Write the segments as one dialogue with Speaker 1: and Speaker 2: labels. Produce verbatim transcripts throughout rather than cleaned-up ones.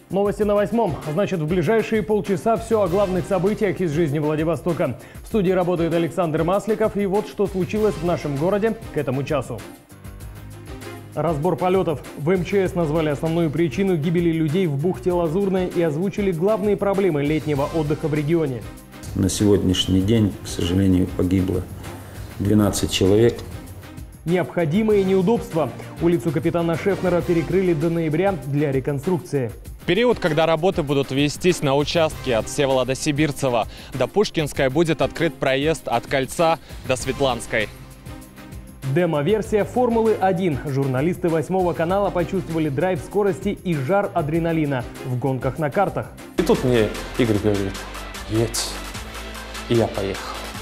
Speaker 1: Новости на восьмом. Значит, в ближайшие полчаса все о главных событиях из жизни Владивостока. В студии работает Александр Масликов. И вот что случилось в нашем городе к этому часу. Разбор полетов. В эм че эс назвали основную причину гибели людей в бухте Лазурная и озвучили главные проблемы летнего отдыха в регионе.
Speaker 2: На сегодняшний день, к сожалению, погибло двенадцать человек.
Speaker 1: Необходимые неудобства. Улицу капитана Шефнера перекрыли до ноября для реконструкции.
Speaker 3: В период, когда работы будут вестись на участке от Всеволода-Сибирцева до Пушкинской, будет открыт проезд от Кольца до Светланской.
Speaker 1: Демо-версия Формулы один. Журналисты восьмого канала почувствовали драйв скорости и жар адреналина в гонках на картах.
Speaker 4: И тут мне Игорь говорит: едь. И я поехал.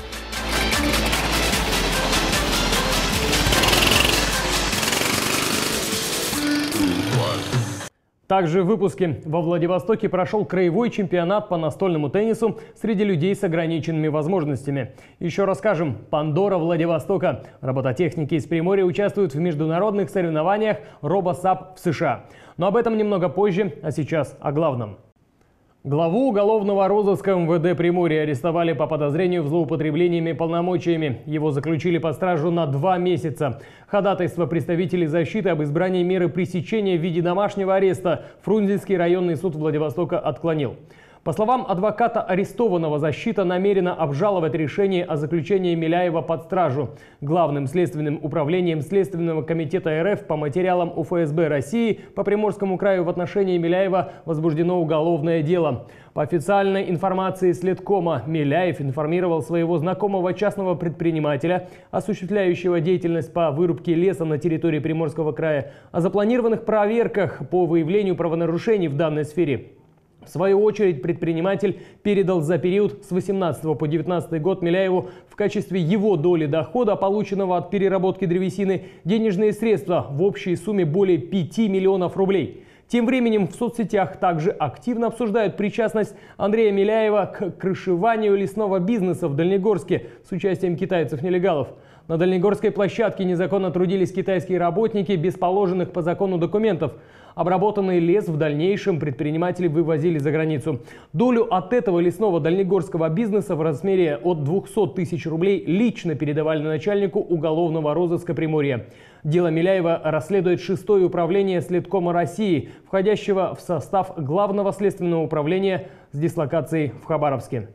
Speaker 1: Также в выпуске. Во Владивостоке прошел краевой чемпионат по настольному теннису среди людей с ограниченными возможностями. Еще расскажем. Пандора Владивостока. Робототехники из Приморья участвуют в международных соревнованиях RoboSap в США. Но об этом немного позже, а сейчас о главном. Главу уголовного розыска эм вэ дэ Приморья арестовали по подозрению в злоупотреблениями полномочиями. Его заключили под стражу на два месяца. Ходатайство представителей защиты об избрании меры пресечения в виде домашнего ареста Фрунзенский районный суд Владивостока отклонил. По словам адвоката арестованного, защита намерена обжаловать решение о заключении Миляева под стражу. Главным следственным управлением Следственного комитета эр эф по материалам у эф эс бэ России по Приморскому краю в отношении Миляева возбуждено уголовное дело. По официальной информации Следкома, Миляев информировал своего знакомого частного предпринимателя, осуществляющего деятельность по вырубке леса на территории Приморского края, о запланированных проверках по выявлению правонарушений в данной сфере. В свою очередь, предприниматель передал за период с восемнадцатого по девятнадцатый год Миляеву в качестве его доли дохода, полученного от переработки древесины, денежные средства в общей сумме более пяти миллионов рублей. Тем временем в соцсетях также активно обсуждают причастность Андрея Миляева к крышеванию лесного бизнеса в Дальнегорске с участием китайцев-нелегалов. На Дальнегорской площадке незаконно трудились китайские работники без положенных по закону документов. Обработанный лес в дальнейшем предприниматели вывозили за границу. Долю от этого лесного дальнегорского бизнеса в размере от двухсот тысяч рублей лично передавали начальнику уголовного розыска Приморья. Дело Миляева расследует шестое управление Следкома России, входящего в состав Главного следственного управления с дислокацией в Хабаровске.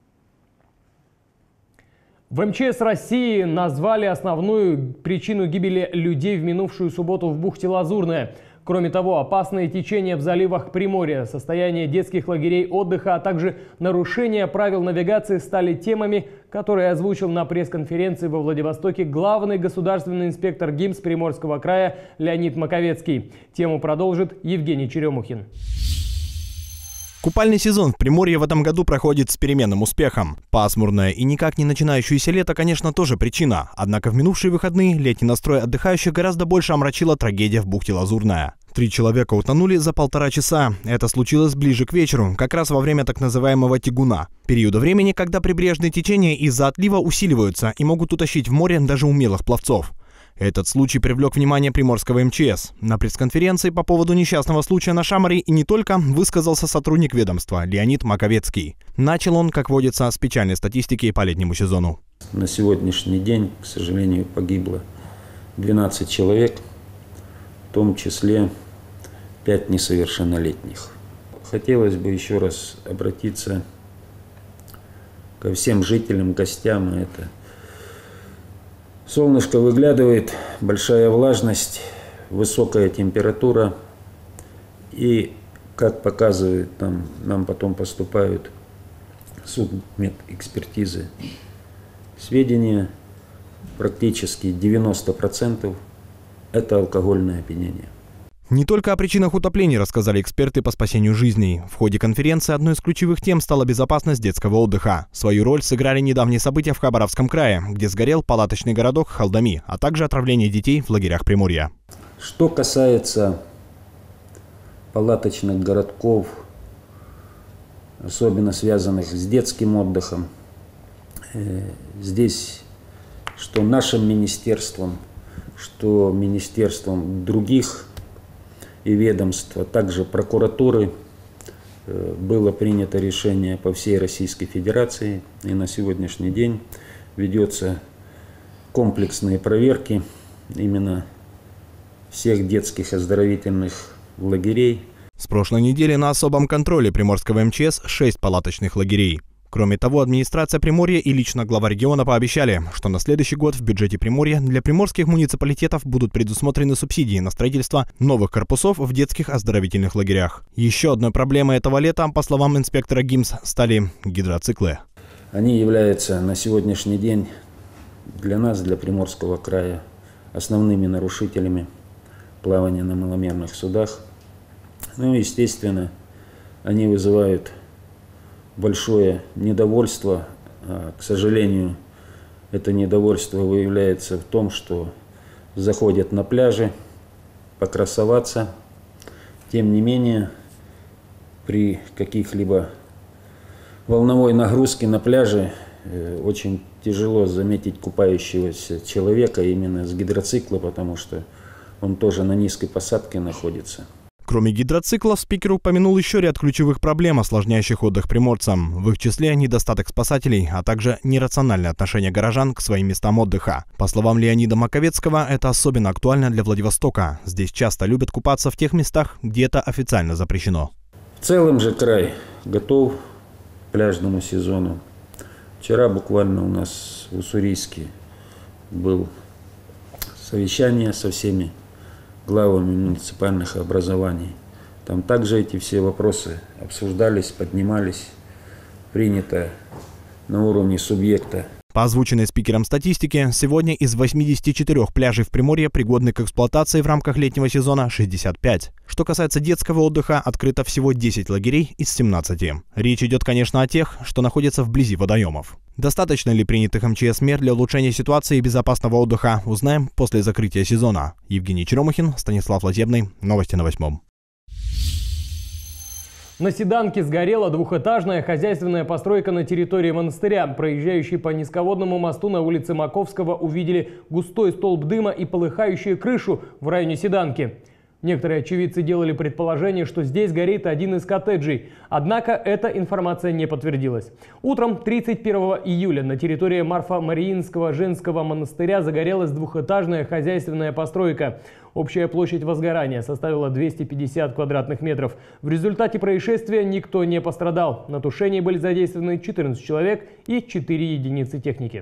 Speaker 1: В эм че эс России назвали основную причину гибели людей в минувшую субботу в бухте Лазурная. Кроме того, опасные течения в заливах Приморья, состояние детских лагерей отдыха, а также нарушение правил навигации стали темами, которые озвучил на пресс-конференции во Владивостоке главный государственный инспектор ГИМС Приморского края Леонид Маковецкий. Тему продолжит Евгений Черемухин.
Speaker 5: Купальный сезон в Приморье в этом году проходит с переменным успехом. Пасмурное и никак не начинающееся лето, конечно, тоже причина. Однако в минувшие выходные летний настрой отдыхающих гораздо больше омрачила трагедия в бухте Лазурная. Три человека утонули за полтора часа. Это случилось ближе к вечеру, как раз во время так называемого тягуна. Периода времени, когда прибрежные течения из-за отлива усиливаются и могут утащить в море даже умелых пловцов. Этот случай привлек внимание приморского эм че эс. На пресс-конференции по поводу несчастного случая на Шамаре и не только высказался сотрудник ведомства Леонид Маковецкий. Начал он, как водится, с печальной статистики по летнему сезону.
Speaker 2: На сегодняшний день, к сожалению, погибло двенадцать человек, в том числе пять несовершеннолетних. Хотелось бы еще раз обратиться ко всем жителям, гостям. Это солнышко выглядывает, большая влажность, высокая температура. И, как показывает нам, нам потом поступают судмедэкспертизы, сведения, практически девяносто процентов это алкогольное опьянение.
Speaker 5: Не только о причинах утоплений рассказали эксперты по спасению жизней. В ходе конференции одной из ключевых тем стала безопасность детского отдыха. Свою роль сыграли недавние события в Хабаровском крае, где сгорел палаточный городок Халдами, а также отравление детей в лагерях Приморья.
Speaker 2: Что касается палаточных городков, особенно связанных с детским отдыхом, здесь что нашим министерством, что министерством других и ведомств, а также прокуратуры было принято решение по всей Российской Федерации, и на сегодняшний день ведется комплексные проверки именно всех детских оздоровительных лагерей.
Speaker 5: С прошлой недели на особом контроле Приморского эм че эс шесть палаточных лагерей. Кроме того, администрация Приморья и лично глава региона пообещали, что на следующий год в бюджете Приморья для приморских муниципалитетов будут предусмотрены субсидии на строительство новых корпусов в детских оздоровительных лагерях. Еще одной проблемой этого лета, по словам инспектора ГИМС, стали гидроциклы.
Speaker 2: Они являются на сегодняшний день для нас, для Приморского края, основными нарушителями плавания на маломерных судах. Ну и, естественно, они вызывают большое недовольство. К сожалению, это недовольство выявляется в том, что заходят на пляжи покрасоваться. Тем не менее, при каких-либо волновой нагрузке на пляже очень тяжело заметить купающегося человека именно с гидроцикла, потому что он тоже на низкой посадке находится.
Speaker 5: Кроме гидроциклов, спикер упомянул еще ряд ключевых проблем, осложняющих отдых приморцам. В их числе недостаток спасателей, а также нерациональное отношение горожан к своим местам отдыха. По словам Леонида Маковецкого, это особенно актуально для Владивостока. Здесь часто любят купаться в тех местах, где это официально запрещено.
Speaker 2: В целом же край готов к пляжному сезону. Вчера буквально у нас в Уссурийске было совещание со всеми главами муниципальных образований. Там также эти все вопросы обсуждались, поднимались, принято на уровне субъекта.
Speaker 5: По озвученной спикером статистике, сегодня из восьмидесяти четырёх пляжей в Приморье пригодны к эксплуатации в рамках летнего сезона шестьдесят пять. Что касается детского отдыха, открыто всего десять лагерей из семнадцати. Речь идет, конечно, о тех, что находятся вблизи водоемов. Достаточно ли принятых эм че эс мер для улучшения ситуации и безопасного отдыха, узнаем после закрытия сезона. Евгений Черемухин, Станислав Лазебный. Новости на восьмом.
Speaker 1: На Седанке сгорела двухэтажная хозяйственная постройка на территории монастыря. Проезжающие по низководному мосту на улице Маковского увидели густой столб дыма и полыхающую крышу в районе Седанки. Некоторые очевидцы делали предположение, что здесь горит один из коттеджей. Однако эта информация не подтвердилась. Утром тридцать первого июля на территории Марфа-Мариинского женского монастыря загорелась двухэтажная хозяйственная постройка. Общая площадь возгорания составила двести пятьдесят квадратных метров. В результате происшествия никто не пострадал. На тушении были задействованы четырнадцать человек и четыре единицы техники.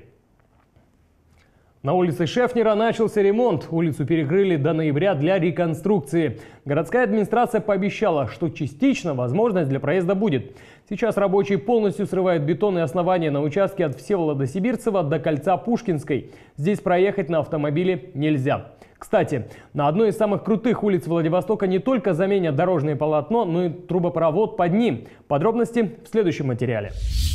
Speaker 1: На улице Шефнера начался ремонт. Улицу перекрыли до ноября для реконструкции. Городская администрация пообещала, что частично возможность для проезда будет. Сейчас рабочие полностью срывают бетонные основания на участке от Всеволода Сибирцева до кольца Пушкинской. Здесь проехать на автомобиле нельзя. Кстати, на одной из самых крутых улиц Владивостока не только заменят дорожное полотно, но и трубопровод под ним. Подробности в следующем материале.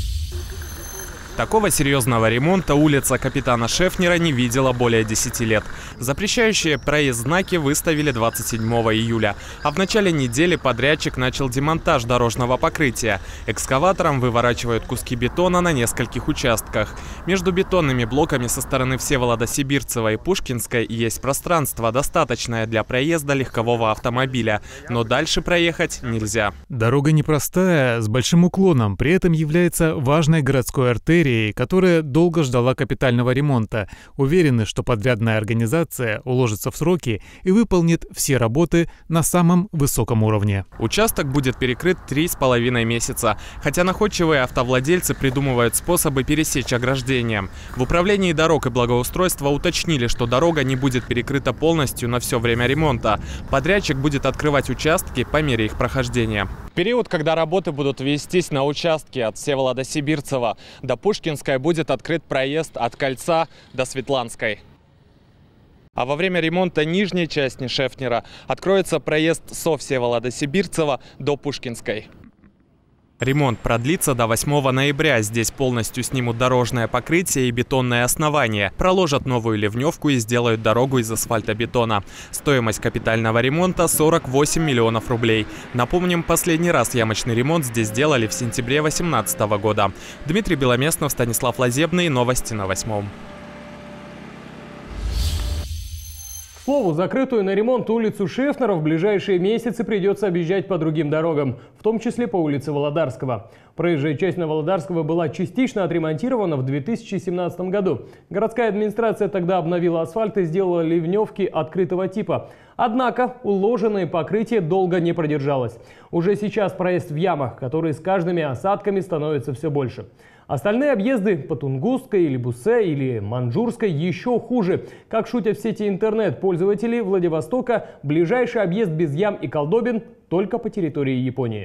Speaker 3: Такого серьезного ремонта улица Капитана Шефнера не видела более десяти лет. Запрещающие проезд знаки выставили двадцать седьмого июля. А в начале недели подрядчик начал демонтаж дорожного покрытия. Экскаватором выворачивают куски бетона на нескольких участках. Между бетонными блоками со стороны Всеволода Сибирцева и Пушкинской есть пространство, достаточное для проезда легкового автомобиля. Но дальше проехать нельзя.
Speaker 6: Дорога непростая, с большим уклоном, при этом является важной городской артерией, которая долго ждала капитального ремонта. Уверены, что подрядная организация уложится в сроки и выполнит все работы на самом высоком уровне.
Speaker 3: Участок будет перекрыт три с половиной месяца, хотя находчивые автовладельцы придумывают способы пересечь ограждением. В управлении дорог и благоустройства уточнили, что дорога не будет перекрыта полностью на все время ремонта. Подрядчик будет открывать участки по мере их прохождения. В период, когда работы будут вестись на участке от Всеволода Сибирцева до Пушкинской, будет открыт проезд от Кольца до Светланской. А во время ремонта нижней части Шефнера откроется проезд со Всеволода Сибирцева до Пушкинской. Ремонт продлится до восьмого ноября. Здесь полностью снимут дорожное покрытие и бетонное основание, проложат новую ливневку и сделают дорогу из асфальтобетона. Стоимость капитального ремонта – сорок восемь миллионов рублей. Напомним, последний раз ямочный ремонт здесь делали в сентябре две тысячи восемнадцатого года. Дмитрий Беломестнов, Станислав Лазебный. Новости на восьмом.
Speaker 1: К слову, закрытую на ремонт улицу Шефнера в ближайшие месяцы придется объезжать по другим дорогам, в том числе по улице Володарского. Проезжая часть на Володарского была частично отремонтирована в две тысячи семнадцатом году. Городская администрация тогда обновила асфальт и сделала ливневки открытого типа. Однако уложенное покрытие долго не продержалось. Уже сейчас проезд в ямах, которые с каждыми осадками становится все больше. Остальные объезды по Тунгусской или Бусе или Манжурской еще хуже. Как шутят в сети интернет пользователи Владивостока, ближайший объезд без ям и колдобин только по территории Японии.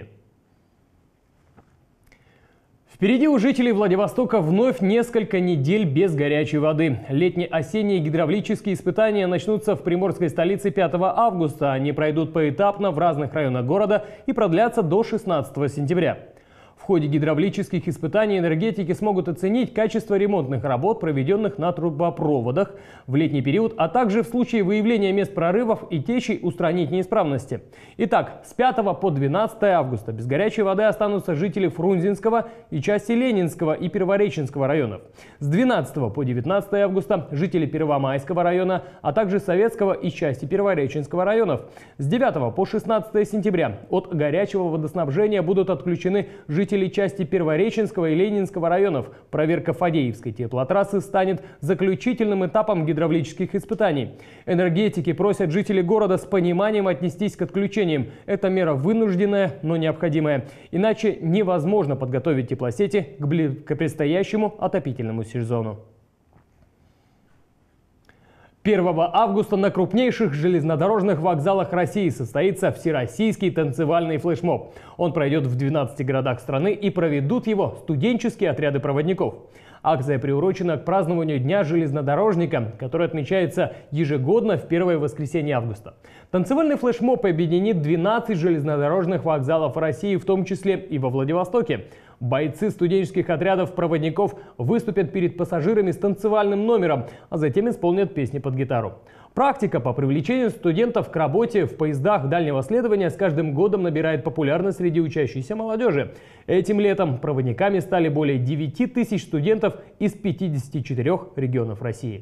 Speaker 1: Впереди у жителей Владивостока вновь несколько недель без горячей воды. Летне-осенние гидравлические испытания начнутся в приморской столице пятого августа. Они пройдут поэтапно в разных районах города и продлятся до шестнадцатого сентября. В ходе гидравлических испытаний энергетики смогут оценить качество ремонтных работ, проведенных на трубопроводах в летний период, а также в случае выявления мест прорывов и течей устранить неисправности. Итак, с пятого по двенадцатое августа без горячей воды останутся жители Фрунзенского и части Ленинского и Первореченского районов. С двенадцатого по девятнадцатое августа жители Первомайского района, а также Советского и части Первореченского районов. С девятого по шестнадцатое сентября от горячего водоснабжения будут отключены жители части Первореченского и Ленинского районов. Проверка Фадеевской теплотрассы станет заключительным этапом гидравлических испытаний. Энергетики просят жителей города с пониманием отнестись к отключениям. Это мера вынужденная, но необходимая. Иначе невозможно подготовить теплосети к, бли... к предстоящему отопительному сезону. первого августа на крупнейших железнодорожных вокзалах России состоится Всероссийский танцевальный флешмоб. Он пройдет в двенадцати городах страны и проведут его студенческие отряды проводников. Акция приурочена к празднованию Дня железнодорожника, который отмечается ежегодно в первое воскресенье августа. Танцевальный флешмоб объединит двенадцать железнодорожных вокзалов России, в том числе и во Владивостоке. Бойцы студенческих отрядов проводников выступят перед пассажирами с танцевальным номером, а затем исполнят песни под гитару. Практика по привлечению студентов к работе в поездах дальнего следования с каждым годом набирает популярность среди учащейся молодежи. Этим летом проводниками стали более девяти тысяч студентов из пятидесяти четырёх регионов России.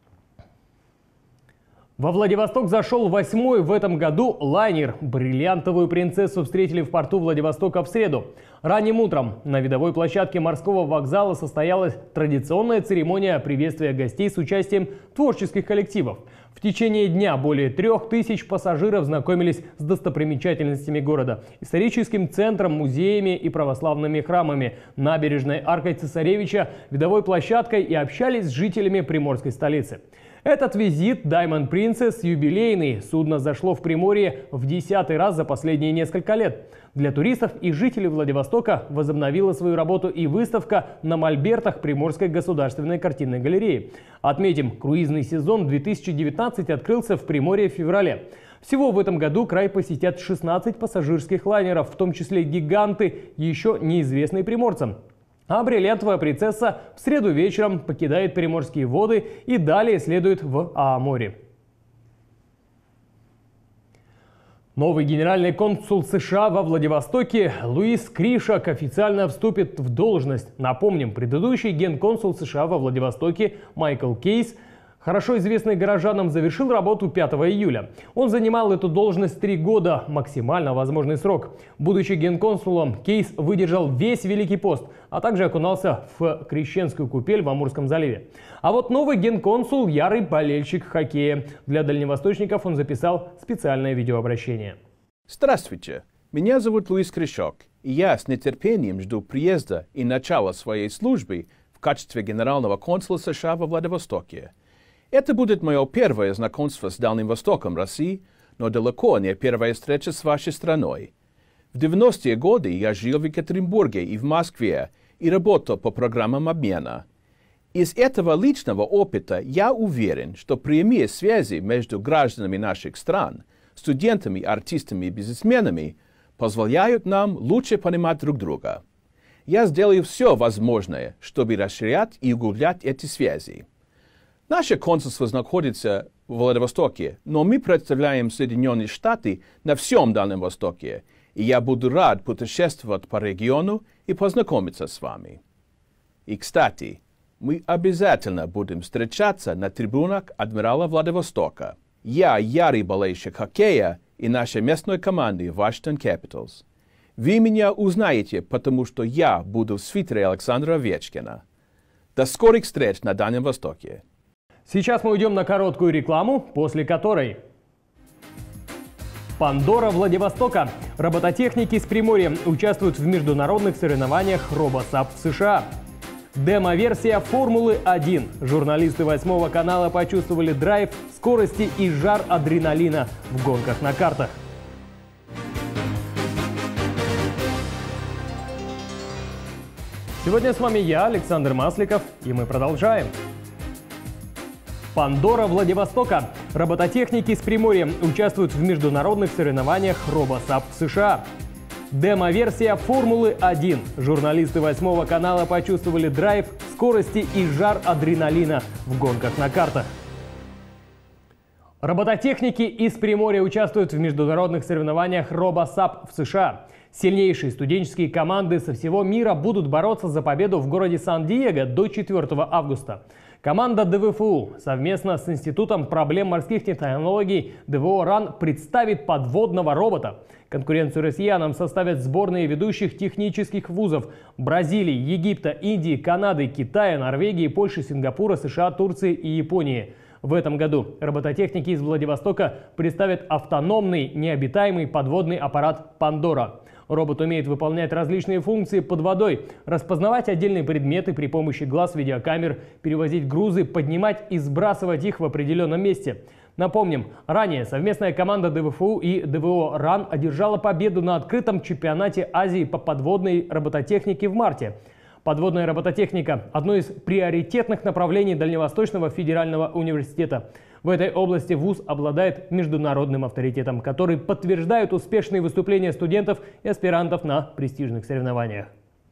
Speaker 1: Во Владивосток зашел восьмой в этом году лайнер. Бриллиантовую принцессу встретили в порту Владивостока в среду. Ранним утром на видовой площадке морского вокзала состоялась традиционная церемония приветствия гостей с участием творческих коллективов. В течение дня более трех тысяч пассажиров знакомились с достопримечательностями города, историческим центром, музеями и православными храмами, набережной аркой Цесаревича, видовой площадкой и общались с жителями приморской столицы. Этот визит Diamond Princess юбилейный. Судно зашло в Приморье в десятый раз за последние несколько лет. Для туристов и жителей Владивостока возобновила свою работу и выставка на мольбертах Приморской государственной картинной галереи. Отметим, круизный сезон две тысячи девятнадцать открылся в Приморье в феврале. Всего в этом году край посетят шестнадцать пассажирских лайнеров, в том числе гиганты, еще неизвестные приморцам. А бриллиантовая принцесса в среду вечером покидает приморские воды и далее следует в Аоморе. Новый генеральный консул США во Владивостоке Луис Кришак официально вступит в должность. Напомним, предыдущий генконсул США во Владивостоке Майкл Кейс, хорошо известный горожанам, завершил работу пятого июля. Он занимал эту должность три года, максимально возможный срок. Будучи генконсулом, Кейс выдержал весь Великий пост, а также окунался в крещенскую купель в Амурском заливе. А вот новый генконсул – ярый болельщик хоккея. Для дальневосточников он записал специальное видеообращение.
Speaker 7: Здравствуйте, меня зовут Луис Кришак, и я с нетерпением жду приезда и начала своей службы в качестве генерального консула США во Владивостоке. Это будет мое первое знакомство с Дальним Востоком России, но далеко не первая встреча с вашей страной. В девяностые годы я жил в Екатеринбурге и в Москве и работал по программам обмена. Из этого личного опыта я уверен, что прямые связи между гражданами наших стран, студентами, артистами и бизнесменами позволяют нам лучше понимать друг друга. Я сделаю все возможное, чтобы расширять и углублять эти связи. Наше консульство находится в Владивостоке, но мы представляем Соединенные Штаты на всем Дальнем Востоке, и я буду рад путешествовать по региону и познакомиться с вами. И, кстати, мы обязательно будем встречаться на трибунах Адмирала Владивостока. Я ярый болельщик хоккея и нашей местной команды Washington Capitals. Вы меня узнаете, потому что я буду в свитере Александра Овечкина. До скорых встреч на Дальнем Востоке.
Speaker 1: Сейчас мы уйдем на короткую рекламу, после которой... Пандора Владивостока. Робототехники из Приморья участвуют в международных соревнованиях RoboSap в США. Демо-версия Формулы один. Журналисты восьмого канала почувствовали драйв, скорости и жар адреналина в гонках на картах. Сегодня с вами я, Александр Масликов, и мы продолжаем. Пандора Владивостока. Робототехники из Приморья участвуют в международных соревнованиях RoboSap в США. Демо-версия Формулы один. Журналисты восьмого канала почувствовали драйв, скорости и жар адреналина в гонках на картах. Робототехники из Приморья участвуют в международных соревнованиях RoboSap в США. Сильнейшие студенческие команды со всего мира будут бороться за победу в городе Сан-Диего до четвёртого августа. Команда ДВФУ совместно с Институтом проблем морских технологий ДВО РАН представит подводного робота. Конкуренцию россиянам составят сборные ведущих технических вузов Бразилии, Египта, Индии, Канады, Китая, Норвегии, Польши, Сингапура, США, Турции и Японии. В этом году робототехники из Владивостока представят автономный необитаемый подводный аппарат «Пандора». Робот умеет выполнять различные функции под водой, распознавать отдельные предметы при помощи глаз видеокамер, перевозить грузы, поднимать и сбрасывать их в определенном месте. Напомним, ранее совместная команда ДВФУ и ДВО РАН одержала победу на открытом чемпионате Азии по подводной робототехнике в марте. Подводная робототехника – одно из приоритетных направлений Дальневосточного федерального университета. В этой области вуз обладает международным авторитетом, который подтверждает успешные выступления студентов и аспирантов на престижных соревнованиях.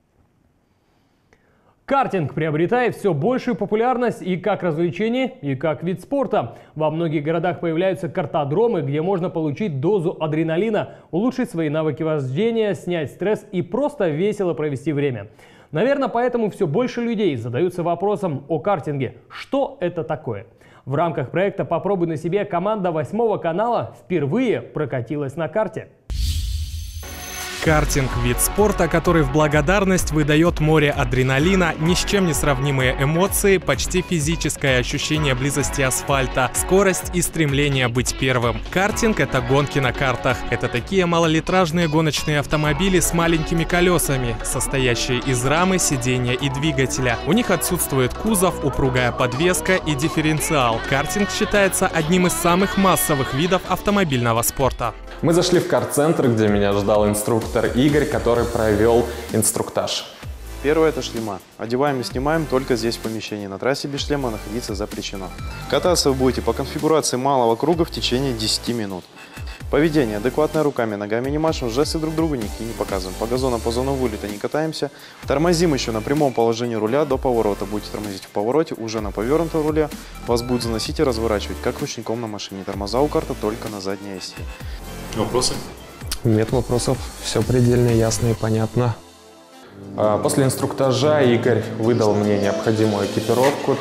Speaker 1: Картинг приобретает все большую популярность и как развлечение, и как вид спорта. Во многих городах появляются картодромы, где можно получить дозу адреналина, улучшить свои навыки вождения, снять стресс и просто весело провести время. Наверное, поэтому все больше людей задаются вопросом о картинге. Что это такое? В рамках проекта «Попробуй на себе» команда восьмого канала впервые прокатилась на карте.
Speaker 3: Картинг – вид спорта, который в благодарность выдает море адреналина, ни с чем не сравнимые эмоции, почти физическое ощущение близости асфальта, скорость и стремление быть первым. Картинг – это гонки на картах. Это такие малолитражные гоночные автомобили с маленькими колесами, состоящие из рамы, сиденья и двигателя. У них отсутствует кузов, упругая подвеска и дифференциал. Картинг считается одним из самых массовых видов автомобильного спорта.
Speaker 8: Мы зашли в карт-центр, где меня ждал инструктор Игорь, который провел инструктаж.
Speaker 9: Первое – это шлема. Одеваем и снимаем только здесь в помещении. На трассе без шлема находиться запрещено. Кататься вы будете по конфигурации малого круга в течение десяти минут. Поведение адекватное, руками, ногами не машем, жесты друг другу никакие не показываем. По газону, по зону вылета не катаемся. Тормозим еще на прямом положении руля до поворота. Будете тормозить в повороте, уже на повернутом руле. Вас будет заносить и разворачивать, как ручником на машине. Тормоза у карта только на задней оси.
Speaker 8: Вопросы?
Speaker 10: Нет вопросов. Все предельно ясно и понятно.
Speaker 8: После инструктажа Игорь выдал мне необходимую экипировку.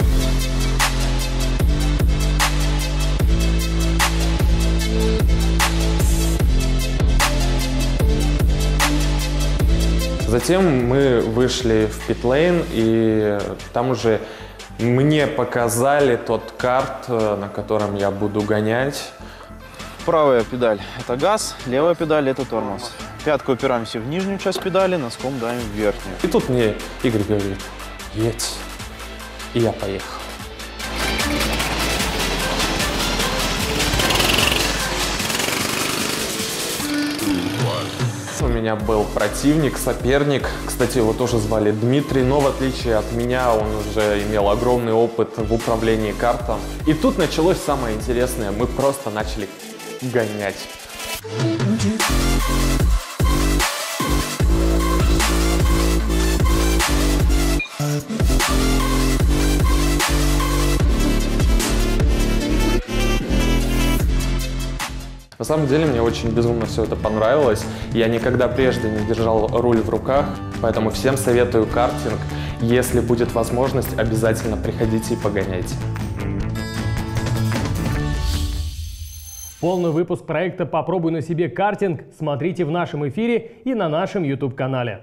Speaker 8: Затем мы вышли в питлейн, и там уже мне показали тот карт, на котором я буду гонять.
Speaker 9: Правая педаль – это газ, левая педаль – это тормоз. Пяткой упираемся в нижнюю часть педали, носком давим в верхнюю.
Speaker 8: И тут мне Игорь говорит: едь. И я поехал. У меня был противник, соперник. Кстати, его тоже звали Дмитрий, но в отличие от меня он уже имел огромный опыт в управлении картом. И тут началось самое интересное. Мы просто начали гонять. На самом деле мне очень безумно все это понравилось. Я никогда прежде не держал руль в руках, поэтому всем советую картинг. Если будет возможность, обязательно приходите и погоняйте.
Speaker 1: Полный выпуск проекта «Попробуй на себе картинг» смотрите в нашем эфире и на нашем YouTube-канале.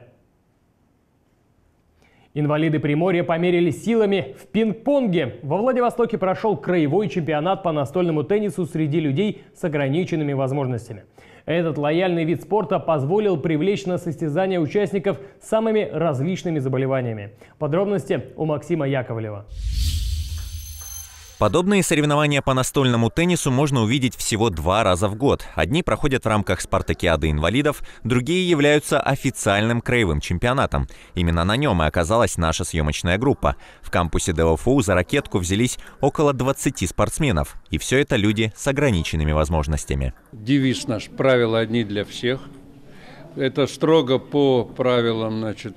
Speaker 1: Инвалиды Приморья померились силами в пинг-понге. Во Владивостоке прошел краевой чемпионат по настольному теннису среди людей с ограниченными возможностями. Этот лояльный вид спорта позволил привлечь на состязания участников с самыми различными заболеваниями. Подробности у Максима Яковлева.
Speaker 11: Подобные соревнования по настольному теннису можно увидеть всего два раза в год. Одни проходят в рамках спартакиады инвалидов, другие являются официальным краевым чемпионатом. Именно на нем и оказалась наша съемочная группа. В кампусе ДОФУ за ракетку взялись около двадцати спортсменов. И все это люди с ограниченными возможностями.
Speaker 12: Девиз наш «Правила одни для всех». Это строго по правилам, значит,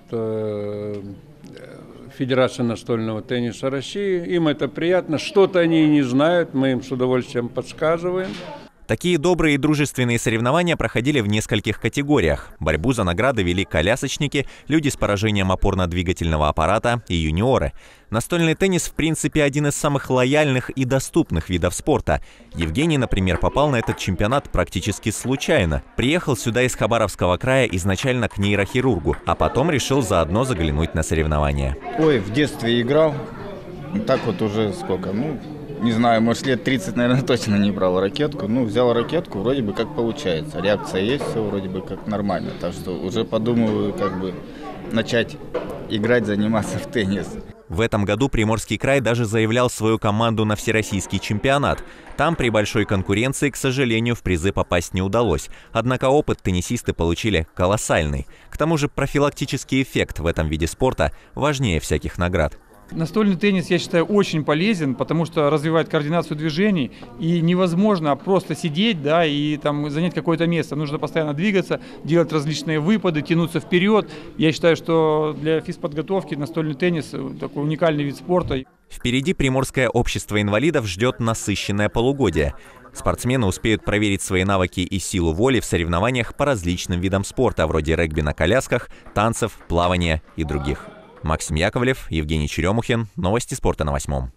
Speaker 12: Федерация настольного тенниса России. Им это приятно. Что-то они не знают, мы им с удовольствием подсказываем.
Speaker 11: Такие добрые и дружественные соревнования проходили в нескольких категориях. Борьбу за награды вели колясочники, люди с поражением опорно-двигательного аппарата и юниоры. Настольный теннис, в принципе, один из самых лояльных и доступных видов спорта. Евгений, например, попал на этот чемпионат практически случайно. Приехал сюда из Хабаровского края изначально к нейрохирургу, а потом решил заодно заглянуть на соревнования.
Speaker 13: Ой, в детстве играл. Так вот уже сколько, ну... Не знаю, может, лет тридцать, наверное, точно не брал ракетку. Ну, взял ракетку, вроде бы как получается. Реакция есть, все вроде бы как нормально. Так что уже подумываю, как бы, начать играть, заниматься в теннис.
Speaker 11: В этом году Приморский край даже заявлял свою команду на всероссийский чемпионат. Там при большой конкуренции, к сожалению, в призы попасть не удалось. Однако опыт теннисисты получили колоссальный. К тому же профилактический эффект в этом виде спорта важнее всяких наград.
Speaker 14: Настольный теннис, я считаю, очень полезен, потому что развивает координацию движений, и невозможно просто сидеть, да, и там занять какое-то место. Нужно постоянно двигаться, делать различные выпады, тянуться вперед. Я считаю, что для физподготовки настольный теннис такой уникальный вид спорта.
Speaker 11: Впереди Приморское общество инвалидов ждет насыщенное полугодие. Спортсмены успеют проверить свои навыки и силу воли в соревнованиях по различным видам спорта, вроде регби на колясках, танцев, плавания и других. Максим Яковлев, Евгений Черемухин. Новости спорта на Восьмом.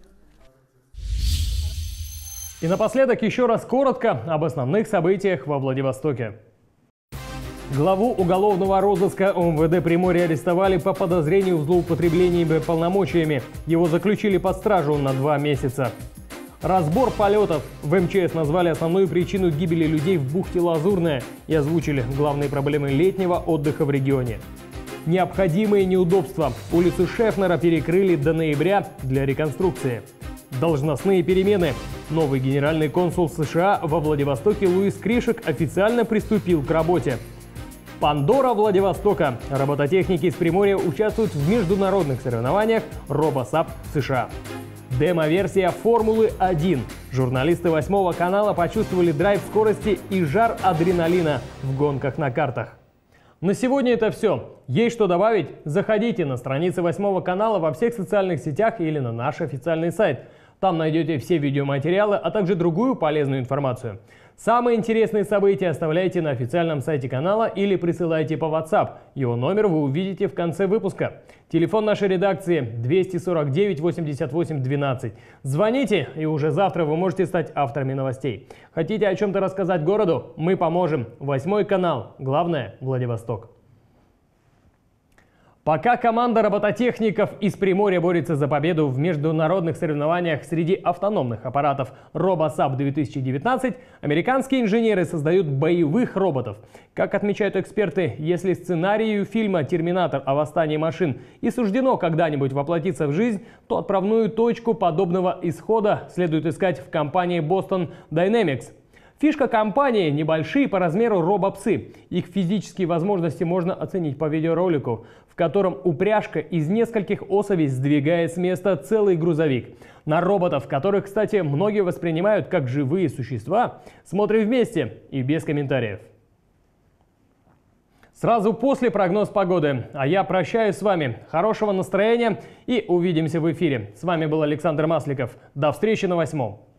Speaker 1: И напоследок еще раз коротко об основных событиях во Владивостоке. Главу уголовного розыска ОМВД Приморья арестовали по подозрению в злоупотреблении полномочиями. Его заключили под стражу на два месяца. Разбор полетов. В эм че эс назвали основную причину гибели людей в бухте Лазурная и озвучили главные проблемы летнего отдыха в регионе. Необходимые неудобства. Улицу Шефнера перекрыли до ноября для реконструкции. Должностные перемены. Новый генеральный консул США во Владивостоке Луис Кришек официально приступил к работе. Пандора Владивостока. Робототехники из Приморья участвуют в международных соревнованиях RoboSap в США. Демо-версия Формулы один. Журналисты Восьмого канала почувствовали драйв скорости и жар адреналина в гонках на картах. На сегодня это все. Есть что добавить? Заходите на страницы Восьмого канала во всех социальных сетях или на наш официальный сайт. Там найдете все видеоматериалы, а также другую полезную информацию. Самые интересные события оставляйте на официальном сайте канала или присылайте по WhatsApp. Его номер вы увидите в конце выпуска. Телефон нашей редакции двести сорок девять восемьдесят восемь двенадцать. Звоните, и уже завтра вы можете стать авторами новостей. Хотите о чем-то рассказать городу? Мы поможем. Восьмой канал. Главное – Владивосток. Пока команда робототехников из Приморья борется за победу в международных соревнованиях среди автономных аппаратов RoboSap две тысячи девятнадцать, американские инженеры создают боевых роботов. Как отмечают эксперты, если сценарию фильма «Терминатор» о восстании машин и суждено когда-нибудь воплотиться в жизнь, то отправную точку подобного исхода следует искать в компании Boston Dynamics. Фишка компании – небольшие по размеру робопсы. Их физические возможности можно оценить по видеоролику, в котором упряжка из нескольких особей сдвигает с места целый грузовик. На роботов, которых, кстати, многие воспринимают как живые существа, смотрим вместе и без комментариев. Сразу после прогноз погоды. А я прощаюсь с вами. Хорошего настроения и увидимся в эфире. С вами был Александр Масликов. До встречи на Восьмом.